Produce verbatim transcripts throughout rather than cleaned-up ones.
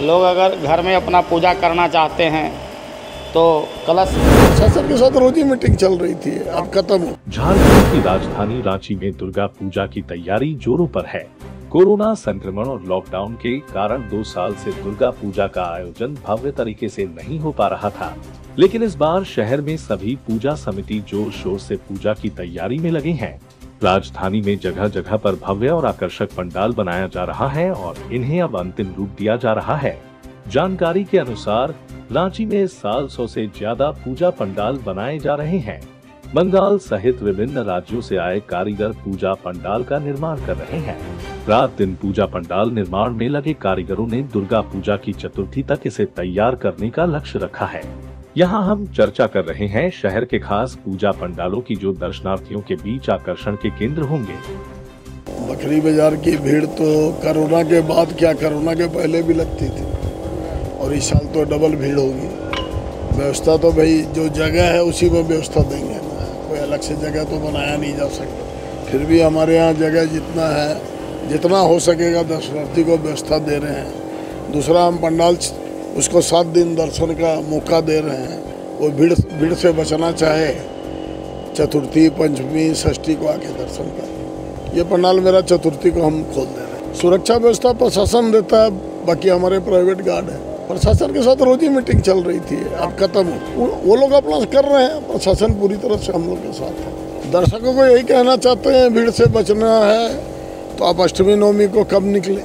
लोग अगर घर में अपना पूजा करना चाहते हैं तो कलश शासन के साथ रोज ही मीटिंग चल रही थी, अब खत्म हो। झारखंड की राजधानी रांची में दुर्गा पूजा की तैयारी जोरों पर है। कोरोना संक्रमण और लॉकडाउन के कारण दो साल से दुर्गा पूजा का आयोजन भव्य तरीके से नहीं हो पा रहा था, लेकिन इस बार शहर में सभी पूजा समिति जोर शोर से पूजा की तैयारी में लगे हैं। राजधानी में जगह जगह पर भव्य और आकर्षक पंडाल बनाया जा रहा है और इन्हें अब अंतिम रूप दिया जा रहा है। जानकारी के अनुसार रांची में इस साल सौ से ज्यादा पूजा पंडाल बनाए जा रहे हैं। बंगाल सहित विभिन्न राज्यों से आए कारीगर पूजा पंडाल का निर्माण कर रहे हैं। रात दिन पूजा पंडाल निर्माण में लगे कारीगरों ने दुर्गा पूजा की चतुर्थी तक इसे तैयार करने का लक्ष्य रखा है। यहाँ हम चर्चा कर रहे हैं शहर के खास पूजा पंडालों की, जो दर्शनार्थियों के बीच आकर्षण के केंद्र होंगे। बकरी बाजार की भीड़ तो कोरोना के बाद क्या, कोरोना के पहले भी लगती थी और इस साल तो डबल भीड़ होगी। व्यवस्था तो भाई जो जगह है उसी में व्यवस्था देंगे ना, कोई अलग से जगह तो बनाया नहीं जा सकता। फिर भी हमारे यहाँ जगह जितना है, जितना हो सकेगा दर्शनार्थी को व्यवस्था दे रहे हैं। दूसरा, हम पंडाल उसको सात दिन दर्शन का मौका दे रहे हैं। वो भीड़ भीड़ से बचना चाहे, चतुर्थी, पंचमी, षष्ठी को आके दर्शन कर। ये पंडाल मेरा चतुर्थी को हम खोल दे रहे हैं। सुरक्षा व्यवस्था प्रशासन देता है, बाकी हमारे प्राइवेट गार्ड है। प्रशासन के साथ रोज ही मीटिंग चल रही थी, अब खत्म हो। वो लोग अपना कर रहे हैं, प्रशासन पूरी तरह से हम लोग के साथ है। दर्शकों को यही कहना चाहते हैं, भीड़ से बचना है तो आप अष्टमी नवमी को कब निकले,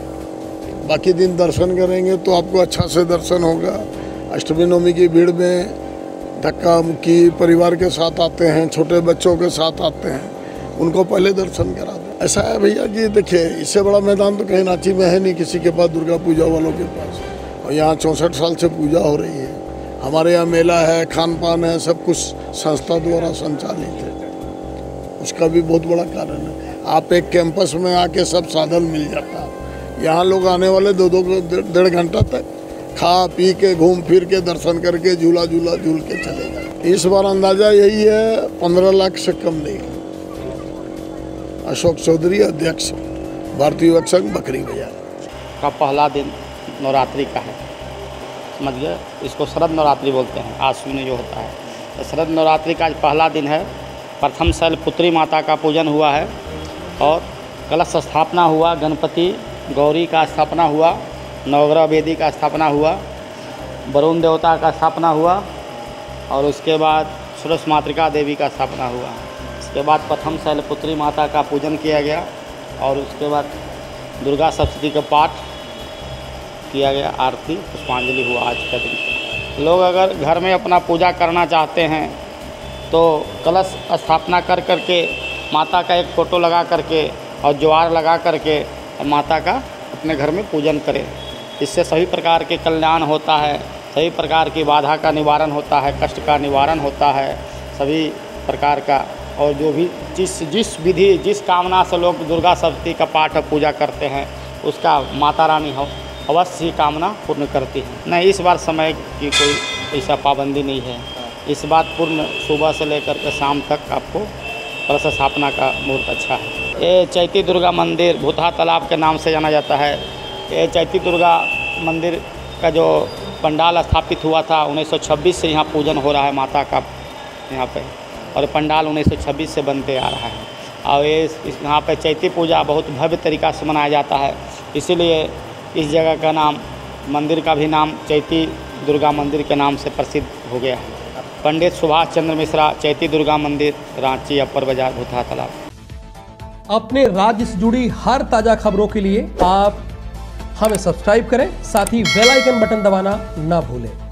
बाकी दिन दर्शन करेंगे तो आपको अच्छा से दर्शन होगा। अष्टमी नवमी की भीड़ में धक्का मुक्की, परिवार के साथ आते हैं, छोटे बच्चों के साथ आते हैं, उनको पहले दर्शन करा दें। ऐसा है भैया कि देखिए, इससे बड़ा मैदान तो कहीं रांची में है नहीं किसी के पास, दुर्गा पूजा वालों के पास। और यहाँ चौंसठ साल से पूजा हो रही है। हमारे यहाँ मेला है, खान पान है, सब कुछ संस्था द्वारा संचालित है। उसका भी बहुत बड़ा कारण है। आप एक कैंपस में आके सब साधन मिल जाता है। यहाँ लोग आने वाले दो दो डेढ़ घंटा तक खा पी के घूम फिर के दर्शन करके झूला झूला झूल के चले गए। इस बार अंदाजा यही है, पंद्रह लाख से कम नहीं। अशोक चौधरी, अध्यक्ष, भारतीय युवक संघ, बकरी बाजार का पहला दिन नवरात्रि का है, समझ गए। इसको शरद नवरात्रि बोलते हैं, आश्विन में जो होता है। तो शरद नवरात्रि का आज पहला दिन है। प्रथम शैलपुत्री माता का पूजन हुआ है और कलश स्थापना हुआ, गणपति गौरी का स्थापना हुआ, नवग्रह वेदी का स्थापना हुआ, वरुण देवता का स्थापना हुआ और उसके बाद सुरस मातृका देवी का स्थापना हुआ। उसके बाद प्रथम शैलपुत्री माता का पूजन किया गया और उसके बाद दुर्गा सप्तशती का पाठ किया गया, आरती पुष्पांजलि हुआ। आज का दिन लोग अगर घर में अपना पूजा करना चाहते हैं तो कलश स्थापना कर करके माता का एक फ़ोटो लगा करके और ज्वार लगा करके माता का अपने घर में पूजन करें। इससे सभी प्रकार के कल्याण होता है, सभी प्रकार की बाधा का निवारण होता है, कष्ट का निवारण होता है, सभी प्रकार का। और जो भी जिस जिस विधि जिस कामना से लोग दुर्गा सप्तशती का पाठ पूजा करते हैं, उसका माता रानी हो अवश्य ही कामना पूर्ण करती है। नहीं, इस बार समय की कोई ऐसा पाबंदी नहीं है। इस बार पूर्ण सुबह से लेकर के शाम तक आपको कलश स्थापना का मुहूर्त अच्छा है। ये चैती दुर्गा मंदिर भूतहा तालाब के नाम से जाना जाता है। ये चैती दुर्गा मंदिर का जो पंडाल स्थापित हुआ था उन्नीस सौ छब्बीस से यहाँ पूजन हो रहा है माता का यहाँ पे, और पंडाल उन्नीस सौ छब्बीस से बनते आ रहा है। और ये इस यहाँ पे चैती पूजा बहुत भव्य तरीक़ा से मनाया जाता है, इसीलिए इस जगह का नाम, मंदिर का भी नाम चैती दुर्गा मंदिर के नाम से प्रसिद्ध हो गया है। पंडित सुभाष चंद्र मिश्रा, चैती दुर्गा मंदिर, रांची, अपर बाजार, भूतहा तालाब। अपने राज्य से जुड़ी हर ताज़ा खबरों के लिए आप हमें सब्सक्राइब करें, साथ ही बेल आइकन बटन दबाना ना भूलें।